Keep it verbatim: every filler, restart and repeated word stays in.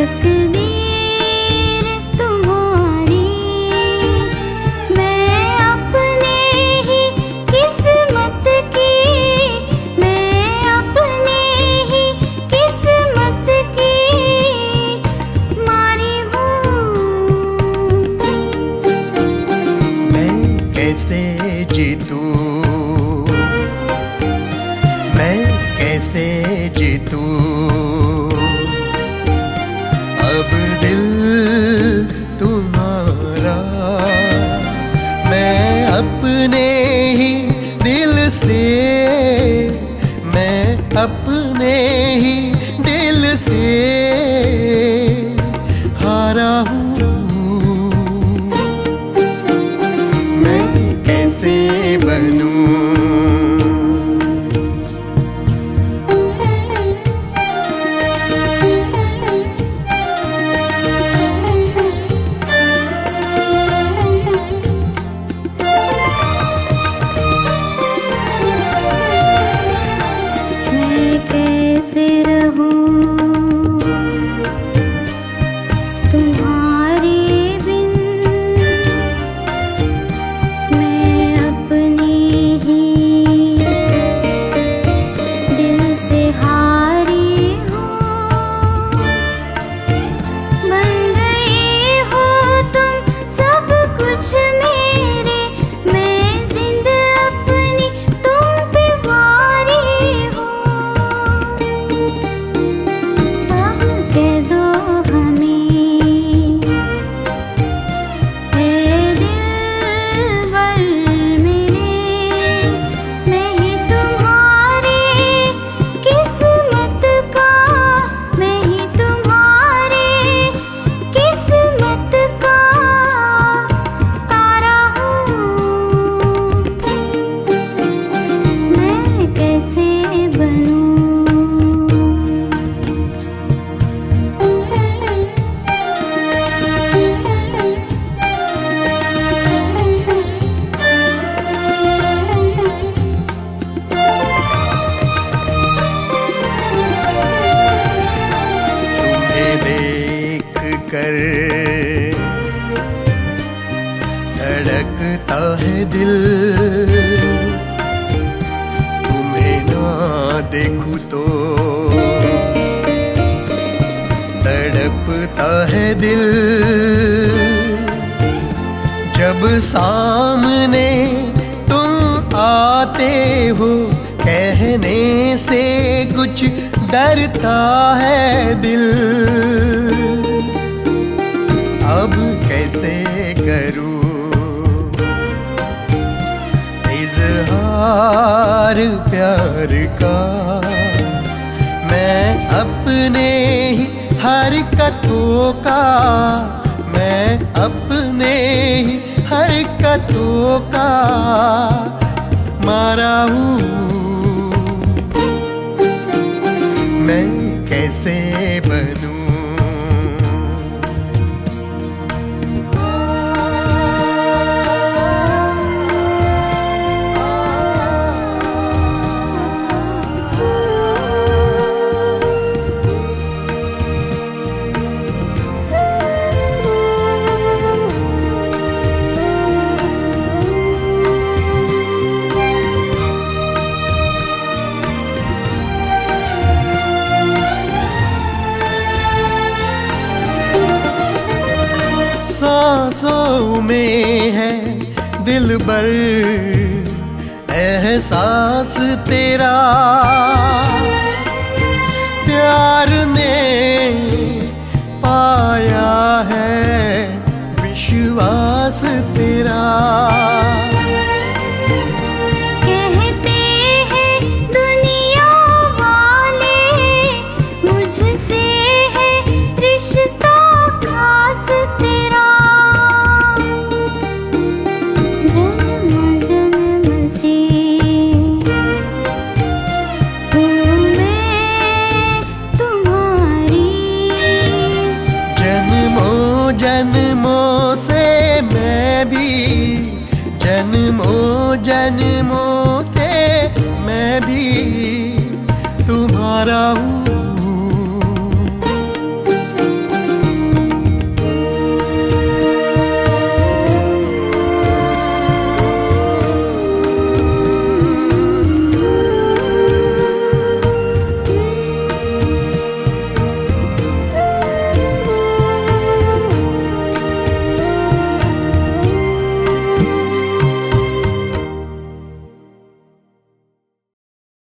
तकदीर तुम्हारी, मैं अपने ही किस्मत की, मैं अपने ही किस्मत की मारी हूँ। मैं कैसे जीतूं, मैं कैसे जीतूं, अब दिल तुम्हारा मैं अपने ही दिल से, मैं अपने ही दिल से हारा हूँ। मैं कैसे बनूं, कैसे रहूं तुम्हारे बिन, मैं अपने ही दिल से हारी हूँ। बन गए हो तुम सब कुछ मेरे, मैं जिंद अपनी तुम पे वारी हूँ। कर धड़कता है दिल, तुम्हें ना देखूं तो तड़पता है दिल। जब सामने तुम आते हो, कहने से कुछ डरता है दिल। अब कैसे करूं इजहार प्यार का, मैं अपने ही हरकतों का, मैं अपने ही हरकतों का मारा हूँ। मैं कैसे बनूं, सांसों में है दिलबर एहसास तेरा, प्यार ने पाया है विश्वास तेरा। कहते हैं दुनिया वाले मुझसे है रिश्ता खास तेरा, जन्म जन्म से हूँ मैं तुम्हारी, जन्मों जन्मों से मैं भी, जन्मों जन्मों से मैं भी तुम्हारा हूँ।